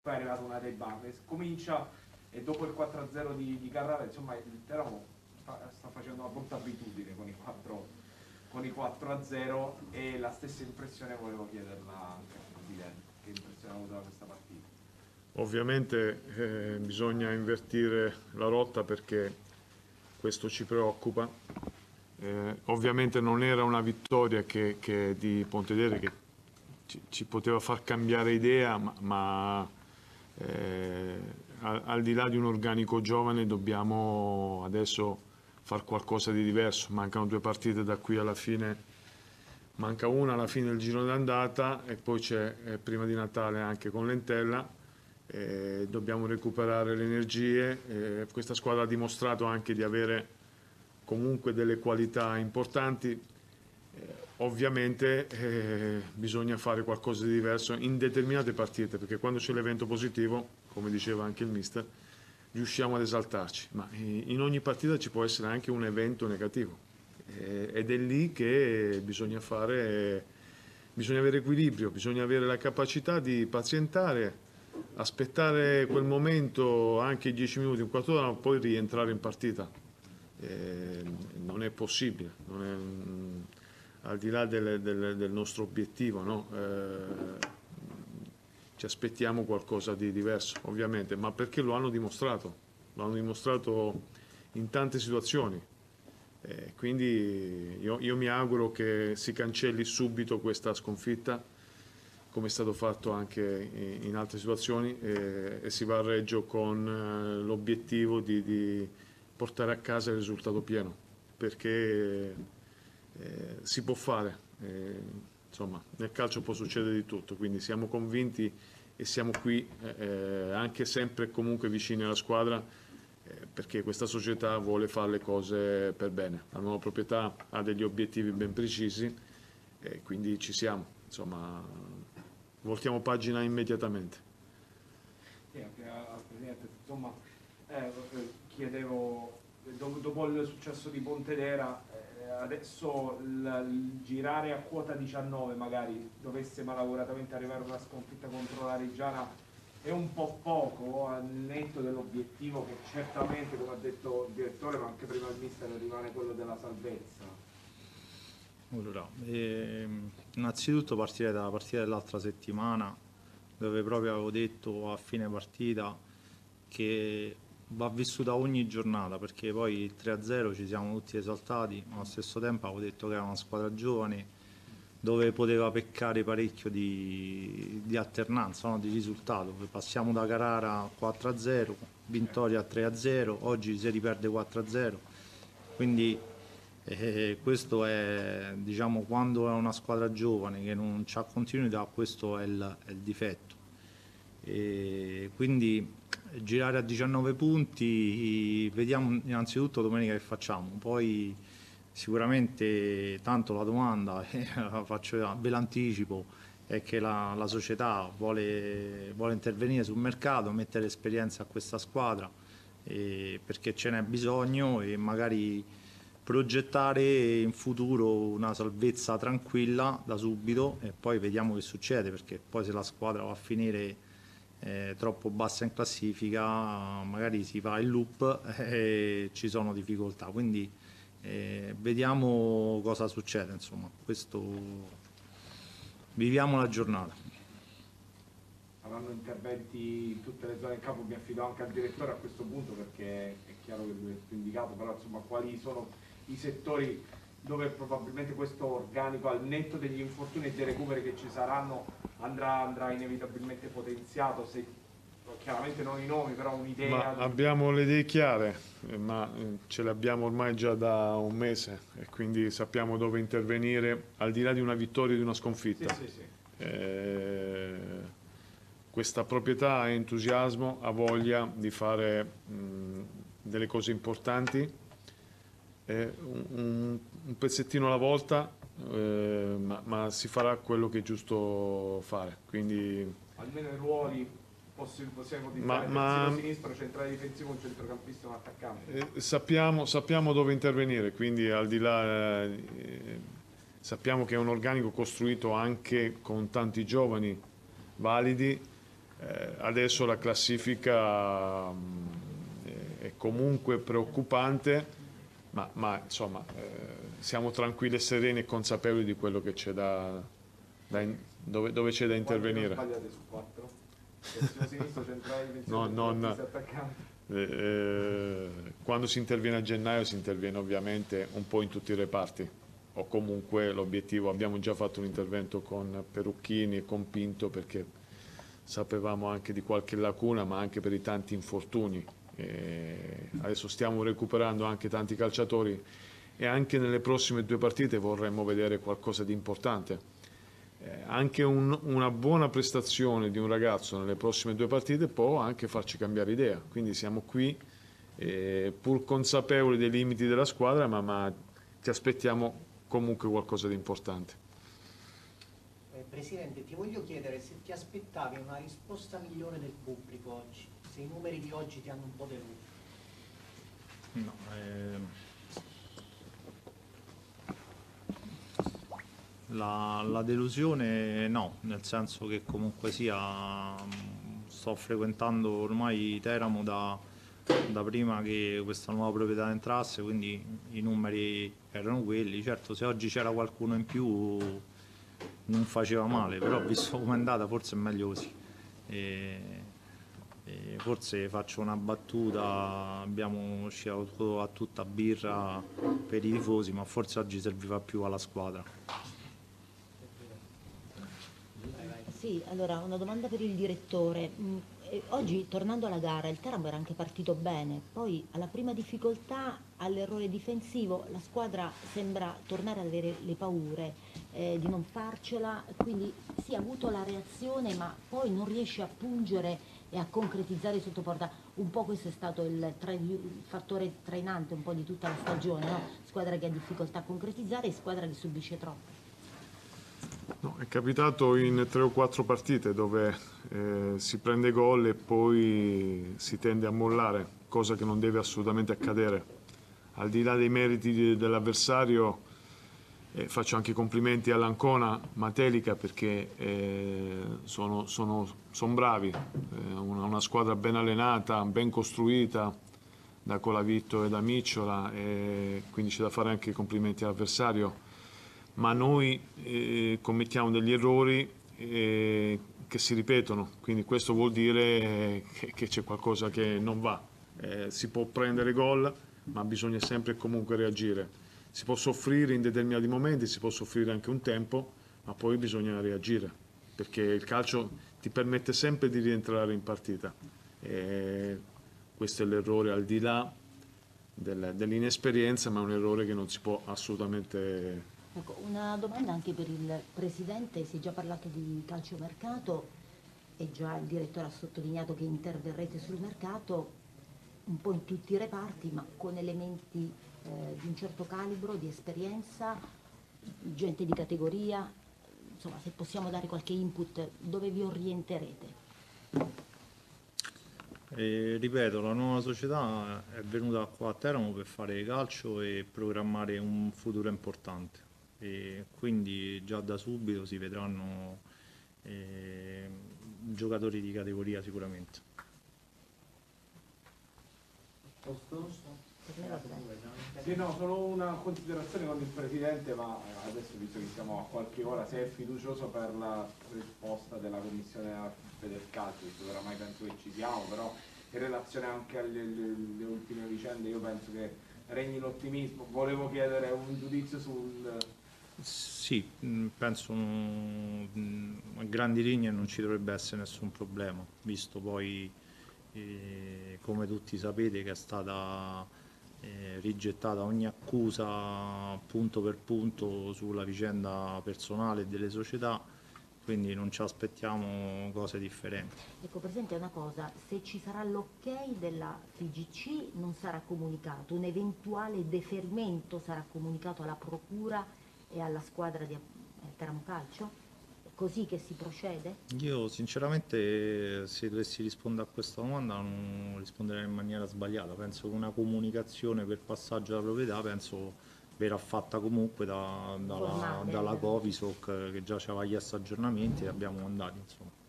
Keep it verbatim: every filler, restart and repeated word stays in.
poi è arrivata una dei Bame, comincia e dopo il quattro a zero di, di Carrara, insomma il Teramo sta, sta facendo una brutta abitudine con i quattro, con i quattro a zero, e la stessa impressione volevo chiederla anche al Presidente, che impressione ha avuto da questa partita? Ovviamente eh, bisogna invertire la rotta perché questo ci preoccupa. Eh, ovviamente non era una vittoria che, che di Pontedera che ci, ci poteva far cambiare idea, ma, ma eh, al, al di là di un organico giovane dobbiamo adesso fare qualcosa di diverso. Mancano due partite da qui alla fine, manca una alla fine del giro d'andata e poi c'è eh, prima di Natale anche con Lentella. Eh, dobbiamo recuperare le energie. Eh, questa squadra ha dimostrato anche di avere comunque delle qualità importanti. Eh, ovviamente eh, bisogna fare qualcosa di diverso in determinate partite, perché quando c'è l'evento positivo, come diceva anche il mister, riusciamo ad esaltarci, ma in ogni partita ci può essere anche un evento negativo eh, ed è lì che bisogna fare, bisogna avere equilibrio, bisogna avere la capacità di pazientare, aspettare quel momento, anche dieci minuti, un quarto d'ora, poi rientrare in partita. Eh, non è possibile, non è, mh, al di là del, del, del nostro obiettivo, no? eh, ci aspettiamo qualcosa di diverso, ovviamente, ma perché lo hanno dimostrato, lo hanno dimostrato in tante situazioni. Eh, quindi io, io mi auguro che si cancelli subito questa sconfitta, come è stato fatto anche in, in altre situazioni, eh, e si va a Reggio con eh, l'obiettivo di, di portare a casa il risultato pieno, perché eh, si può fare. Eh, insomma, nel calcio può succedere di tutto, quindi siamo convinti e siamo qui eh, anche sempre e comunque vicini alla squadra eh, perché questa società vuole fare le cose per bene. La nuova proprietà ha degli obiettivi ben precisi e quindi ci siamo. Insomma, voltiamo pagina immediatamente. Sì, anche al Presidente, insomma, eh, chiedevo, dopo, dopo il successo di Pontedera, eh, adesso il, il girare a quota diciannove magari dovesse malauguratamente arrivare una sconfitta contro la Reggiana è un po' poco al netto dell'obiettivo che certamente, come ha detto il direttore, ma anche prima il mister, rimane quello della salvezza. Allora, ehm, innanzitutto partire dalla partita dell'altra settimana, dove proprio avevo detto a fine partita che va vissuta ogni giornata, perché poi il tre a zero ci siamo tutti esaltati, ma allo stesso tempo avevo detto che era una squadra giovane dove poteva peccare parecchio di, di alternanza, no? Di risultato. Passiamo da Carrara a quattro a zero, Vittoria a tre a zero, oggi si riperde quattro a zero, quindi eh, questo è, diciamo, quando è una squadra giovane che non ha continuità, questo è il, è il difetto. E quindi girare a diciannove punti, vediamo innanzitutto domenica che facciamo, poi sicuramente tanto la domanda, eh, la faccio, ve l'anticipo, è che la, la società vuole, vuole intervenire sul mercato, mettere esperienza a questa squadra, eh, perché ce n'è bisogno, e magari progettare in futuro una salvezza tranquilla da subito e poi vediamo che succede, perché poi se la squadra va a finire eh, troppo bassa in classifica magari si fa il loop e ci sono difficoltà, quindi eh, vediamo cosa succede, insomma, questo viviamo la giornata. Saranno interventi in tutte le zone del campo, mi affido anche al direttore a questo punto perché è chiaro che lui è più indicato, però insomma quali sono i settori dove probabilmente questo organico, al netto degli infortuni e dei recuperi che ci saranno, andrà, andrà inevitabilmente potenziato, se chiaramente non i nomi, però un'idea. Ma di... abbiamo le idee chiare, eh, ma eh, ce le abbiamo ormai già da un mese e quindi sappiamo dove intervenire al di là di una vittoria o di una sconfitta. Sì, sì, sì. Eh, questa proprietà ha entusiasmo, ha voglia di fare mh, delle cose importanti, eh, un, un pezzettino alla volta, eh, ma, ma si farà quello che è giusto fare. Quindi, almeno i ruoli possiamo, possiamo ma, utilizzare ma, terzino sinistro, centrale difensivo, un centrocampista e un attaccante. eh, sappiamo, sappiamo dove intervenire, quindi al di là eh, sappiamo che è un organico costruito anche con tanti giovani validi, Eh, adesso la classifica mh, è comunque preoccupante, ma, ma insomma eh, siamo tranquilli e sereni e consapevoli di quello che c'è da, da in, dove, dove c'è da intervenire. Quanti sbagliate su quattro? Terzino sinistro, centrale, No, non, attaccanti. eh, quando si interviene a gennaio si interviene ovviamente un po' in tutti i reparti, o comunque l'obiettivo, abbiamo già fatto un intervento con Perucchini e con Pinto perché sapevamo anche di qualche lacuna, ma anche per i tanti infortuni. E adesso stiamo recuperando anche tanti calciatori e anche nelle prossime due partite vorremmo vedere qualcosa di importante. Eh, anche un, una buona prestazione di un ragazzo nelle prossime due partite può anche farci cambiare idea, quindi siamo qui eh, pur consapevoli dei limiti della squadra, ma, ma ti aspettiamo comunque qualcosa di importante. Eh, Presidente, ti voglio chiedere se ti aspettavi una risposta migliore del pubblico oggi, se i numeri di oggi ti hanno un po' deluso. No, ehm... La, la delusione no, nel senso che comunque sia sto frequentando ormai Teramo da, da prima che questa nuova proprietà entrasse, quindi i numeri erano quelli. Certo, se oggi c'era qualcuno in più non faceva male, però visto come è andata forse è meglio così. E, e forse faccio una battuta, abbiamo uscito a tutta birra per i tifosi, ma forse oggi serviva più alla squadra. Sì, allora una domanda per il direttore. Mm, eh, oggi tornando alla gara il Teramo era anche partito bene, poi alla prima difficoltà, all'errore difensivo, la squadra sembra tornare ad avere le paure eh, di non farcela, quindi sì, ha avuto la reazione ma poi non riesce a pungere e a concretizzare sotto porta. Un po' questo è stato il, tra, il fattore trainante un po' di tutta la stagione, no? Squadra che ha difficoltà a concretizzare e squadra che subisce troppo. No, è capitato in tre o quattro partite dove eh, si prende gol e poi si tende a mollare, cosa che non deve assolutamente accadere. Al di là dei meriti dell'avversario, eh, faccio anche complimenti all'Ancona Matelica perché eh, sono, sono, sono bravi, eh, una, una squadra ben allenata, ben costruita da Colavitto e da Micciola, e quindi c'è da fare anche complimenti all'avversario. Ma noi eh, commettiamo degli errori eh, che si ripetono, quindi questo vuol dire che, che c'è qualcosa che non va. Eh, si può prendere gol, ma bisogna sempre comunque reagire. Si può soffrire in determinati momenti, si può soffrire anche un tempo, ma poi bisogna reagire, perché il calcio ti permette sempre di rientrare in partita. E questo è l'errore al di là del, dell'inesperienza, ma è un errore che non si può assolutamente... Ecco, una domanda anche per il Presidente, si è già parlato di calciomercato e già il direttore ha sottolineato che interverrete sul mercato un po' in tutti i reparti, ma con elementi eh, di un certo calibro, di esperienza, gente di categoria, insomma se possiamo dare qualche input, dove vi orienterete? E, ripeto, la nuova società è venuta qua a Teramo per fare calcio e programmare un futuro importante. E quindi già da subito si vedranno eh, giocatori di categoria sicuramente. Sì, no, solo una considerazione con il Presidente, ma adesso visto che siamo a qualche ora, se è fiducioso per la risposta della Commissione Federcalcio, visto che oramai penso che ci siamo, però in relazione anche alle, alle, alle ultime vicende io penso che regni l'ottimismo. Volevo chiedere un giudizio sul... Sì, penso a grandi linee non ci dovrebbe essere nessun problema, visto poi eh, come tutti sapete che è stata eh, rigettata ogni accusa punto per punto sulla vicenda personale delle società, quindi non ci aspettiamo cose differenti. Ecco, Presidente, una cosa, se ci sarà l'ok della F I G C non sarà comunicato, un eventuale deferimento sarà comunicato alla Procura e alla squadra di Teramo Calcio? È così che si procede? Io sinceramente se dovessi rispondere a questa domanda non risponderei in maniera sbagliata, penso che una comunicazione per passaggio della proprietà penso verrà fatta comunque da, dalla, dalla Covisoc che già ci aveva chiesto aggiornamenti e abbiamo mandato insomma.